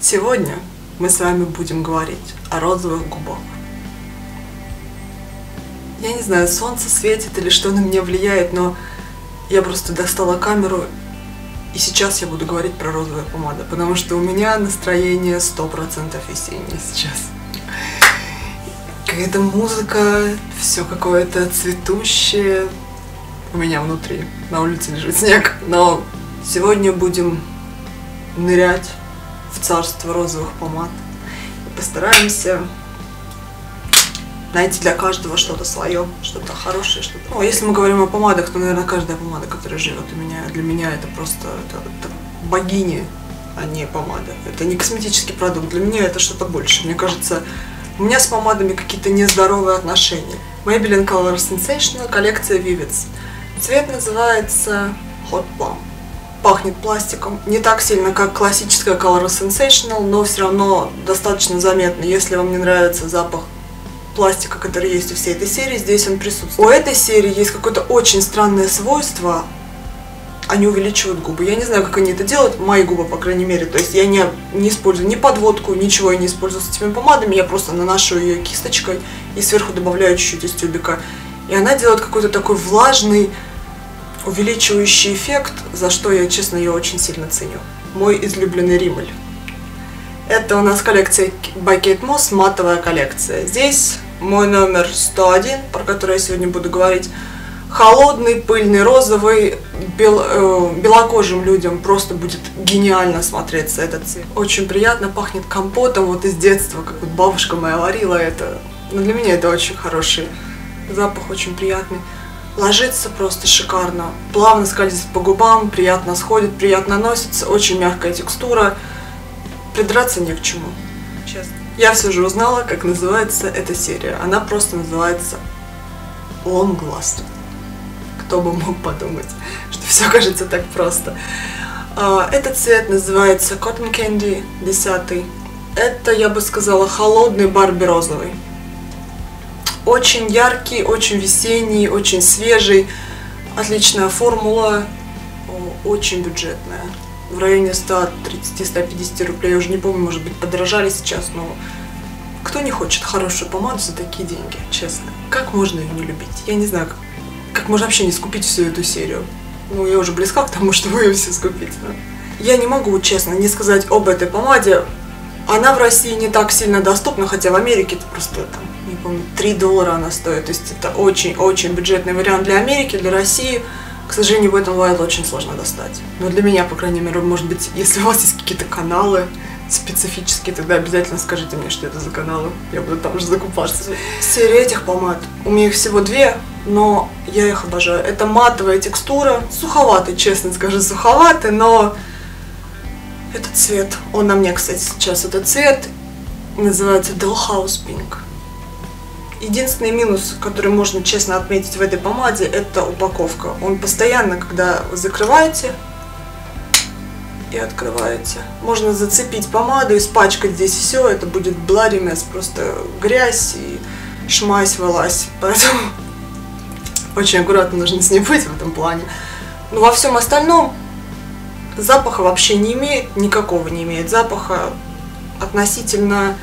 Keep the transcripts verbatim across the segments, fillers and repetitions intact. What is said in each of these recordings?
Сегодня мы с вами будем говорить о розовых губах. Я не знаю, солнце светит или что на меня влияет, но я просто достала камеру, и сейчас я буду говорить про розовые помады, потому что у меня настроение сто процентов весеннее сейчас. Какая-то музыка, все какое-то цветущее у меня внутри. На улице лежит снег, но сегодня будем нырять в царство розовых помад и постараемся найти для каждого что-то свое, что-то хорошее, что-то. Ну, если мы говорим о помадах, то, наверное, каждая помада, которая живет у меня, для меня это просто это, это богини, а не помада. Это не косметический продукт, для меня это что-то больше. Мне кажется, у меня с помадами какие-то нездоровые отношения. Maybelline Color Sensational, коллекция Vivids. Цвет называется Hot Plum. Пахнет пластиком, не так сильно, как классическая Color Sensational, но все равно достаточно заметно. Если вам не нравится запах пластика, который есть у всей этой серии, здесь он присутствует. У этой серии есть какое-то очень странное свойство. Они увеличивают губы. Я не знаю, как они это делают, мои губы, по крайней мере. То есть я не, не использую ни подводку, ничего я не использую с этими помадами. Я просто наношу ее кисточкой и сверху добавляю чуть-чуть из тюбика. И она делает какой-то такой влажный, увеличивающий эффект, за что я, честно, ее очень сильно ценю. Мой излюбленный римель. Это у нас коллекция by Kate Moss, матовая коллекция. Здесь мой номер сто один, про который я сегодня буду говорить. Холодный, пыльный, розовый, бел, э, белокожим людям просто будет гениально смотреться этот цвет. Очень приятно, пахнет компотом, вот из детства, как вот бабушка моя варила это. Но для меня это очень хороший запах, очень приятный. Ложится просто шикарно, плавно скользит по губам, приятно сходит, приятно носится, очень мягкая текстура. Придраться не к чему, честно. Я все же узнала, как называется эта серия. Она просто называется Long Last. Кто бы мог подумать, что все кажется так просто. Этот цвет называется Cotton Candy десять. Это, я бы сказала, холодный Барби розовый. Очень яркий, очень весенний, очень свежий. Отличная формула, очень бюджетная. В районе ста тридцати — ста пятидесяти рублей, я уже не помню, может быть, подорожали сейчас, но кто не хочет хорошую помаду за такие деньги, честно? Как можно ее не любить? Я не знаю, как, как можно вообще не скупить всю эту серию. Ну, я уже близка к тому, чтобы ее все скупить. Но я не могу, честно, не сказать об этой помаде. Она в России не так сильно доступна, хотя в Америке это просто, там, не помню, три доллара она стоит. То есть это очень-очень бюджетный вариант для Америки, для России. К сожалению, в этом Wild очень сложно достать. Но для меня, по крайней мере, может быть, если у вас есть какие-то каналы специфические, тогда обязательно скажите мне, что это за каналы. Я буду там же закупаться. Серия этих помад. У меня их всего две, но я их обожаю. Это матовая текстура. Суховатый, честно скажу, суховатый, но этот цвет, он на мне, кстати, сейчас этот цвет, называется Dollhouse Pink. Единственный минус, который можно честно отметить в этой помаде, это упаковка. Он постоянно, когда вы закрываете и открываете, можно зацепить помаду, испачкать здесь все, это будет bloody mess, просто грязь и шмась, вылазь. Поэтому очень аккуратно нужно с ней быть в этом плане. Но во всем остальном запаха вообще не имеет, никакого не имеет запаха, относительно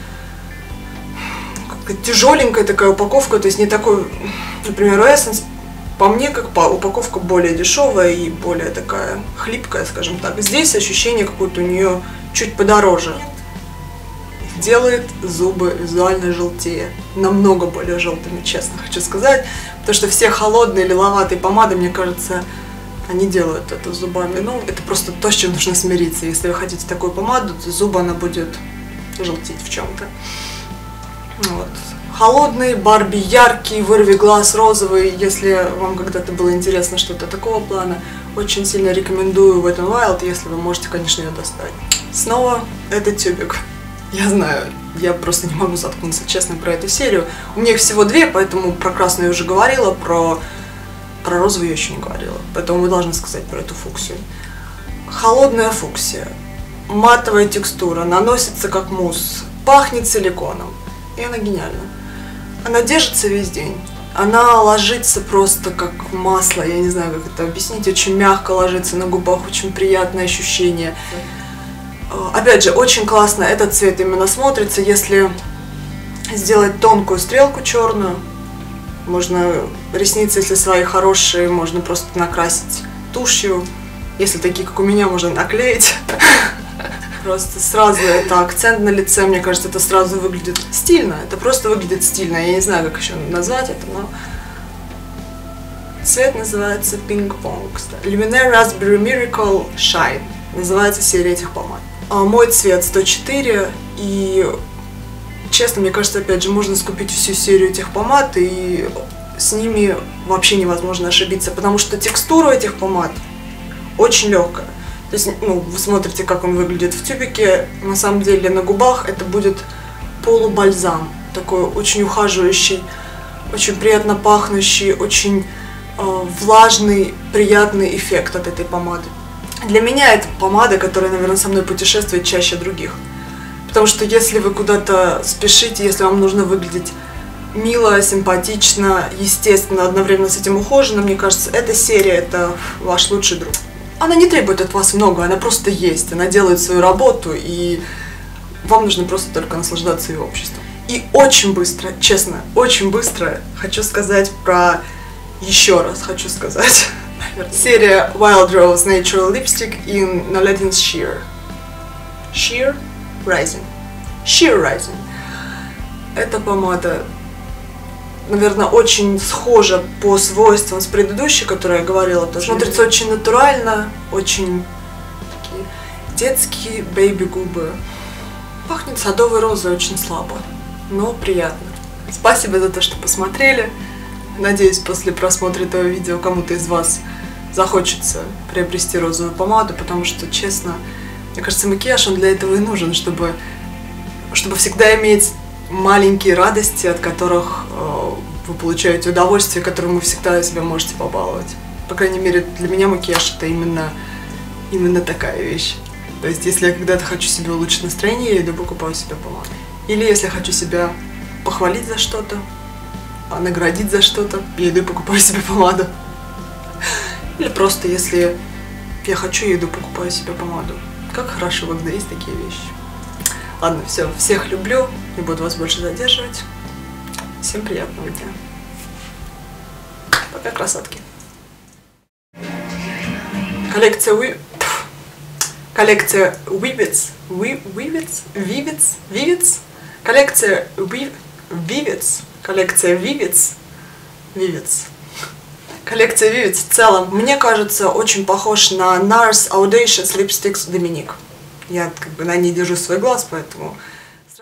тяжеленькая такая упаковка, то есть не такой, например, у Essence, по мне, как по упаковка более дешевая и более такая хлипкая, скажем так. Здесь ощущение какое-то у нее чуть подороже. Делает зубы визуально желтее, намного более желтыми, честно хочу сказать, потому что все холодные лиловатые помады, мне кажется, они делают это зубами. Ну, это просто то, с чем нужно смириться. Если вы хотите такую помаду, то зубы она будет желтеть в чем-то. Вот. Холодный, Барби яркий, вырви глаз розовый. Если вам когда-то было интересно что-то такого плана, очень сильно рекомендую в этом Wild, если вы можете, конечно, ее достать. Снова это тюбик. Я знаю, я просто не могу заткнуться, честно, про эту серию. У меня их всего две, поэтому про красную я уже говорила, про, про розовую я еще не говорила. Поэтому вы должны сказать про эту фуксию. Холодная фуксия, матовая текстура, наносится как мусс, пахнет силиконом. И она гениальна. Она держится весь день. Она ложится просто как масло, я не знаю, как это объяснить. Очень мягко ложится на губах, очень приятное ощущение. Опять же, очень классно этот цвет именно смотрится, если сделать тонкую стрелку черную. Можно ресницы, если свои хорошие, можно просто накрасить тушью. Если такие, как у меня, можно наклеить. Просто сразу это акцент на лице, мне кажется, это сразу выглядит стильно. Это просто выглядит стильно. Я не знаю, как еще назвать это, но... Цвет называется Pink Pong. Luminaire Raspberry Miracle Shine. Называется серия этих помад. А мой цвет сто четыре, и... Честно, мне кажется, опять же, можно скупить всю серию этих помад, и с ними вообще невозможно ошибиться, потому что текстура этих помад очень легкая. То есть, ну, вы смотрите, как он выглядит в тюбике, на самом деле на губах это будет полубальзам, такой очень ухаживающий, очень приятно пахнущий, очень э, влажный, приятный эффект от этой помады. Для меня это помада, которая, наверное, со мной путешествует чаще других. Потому что если вы куда-то спешите, если вам нужно выглядеть мило, симпатично, естественно, одновременно с этим ухоженно, мне кажется, эта серия – это ваш лучший друг. Она не требует от вас много, она просто есть, она делает свою работу, и вам нужно просто только наслаждаться ее обществом. И очень быстро, честно, очень быстро хочу сказать про… Еще раз хочу сказать. Серия Wild Rose Natural Lipstick in Noladin's Sheer. Sheer Rising. Sheer Rising. Эта помада, наверное, очень схожа по свойствам с предыдущей, которую я говорила. Тоже. Смотрится очень натурально, очень такие детские бэйби-губы. Пахнет садовой розой очень слабо, но приятно. Спасибо за то, что посмотрели. Надеюсь, после просмотра этого видео кому-то из вас захочется приобрести розовую помаду, потому что, честно, мне кажется, макияж, он для этого и нужен, чтобы, чтобы всегда иметь маленькие радости, от которых э, вы получаете удовольствие, которым вы всегда себя можете побаловать. По крайней мере, для меня макияж это именно, именно такая вещь. То есть, если я когда-то хочу себе улучшить настроение, я иду покупаю себе помаду. Или если я хочу себя похвалить за что-то, наградить за что-то, я иду покупаю себе помаду. Или просто, если я хочу, я иду покупаю себе помаду. Как хорошо, когда есть такие вещи. Ладно, все, всех люблю, не буду вас больше задерживать. Всем приятного дня. Пока, красотки. Коллекция Уи... Коллекция Вивец. Вивец? Вивец? Вивец? Коллекция Вивец. Коллекция Вивец. Вивец. Коллекция Вивец в целом, мне кажется, очень похож на Nars Audacious Lipsticks Dominique. Я как бы на ней держу свой глаз, поэтому